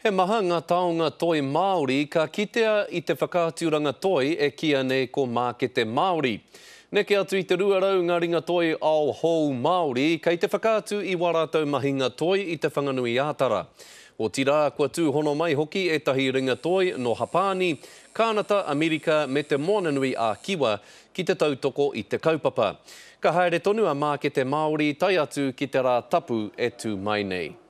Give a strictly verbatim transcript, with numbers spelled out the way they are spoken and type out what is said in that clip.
He maha ngā taonga toi Maori ka kitea i te whakaaturanga toi e kia nei ko Mäkete Mäori. Neke atu i te ruarau ngā ringa toi ao hou Māori, kei te whakaatu i warātau mahinga toi i te whanganui ātara. O tira kua tūhono mai hoki e tahi ringa toi no Hapani, Kānata, Amerika me te moananui a Kiwa ki te tautoko i te kaupapa. Ka haere tonu a Mäkete Mäori tai atu ki te rā tapu e tū mai nei.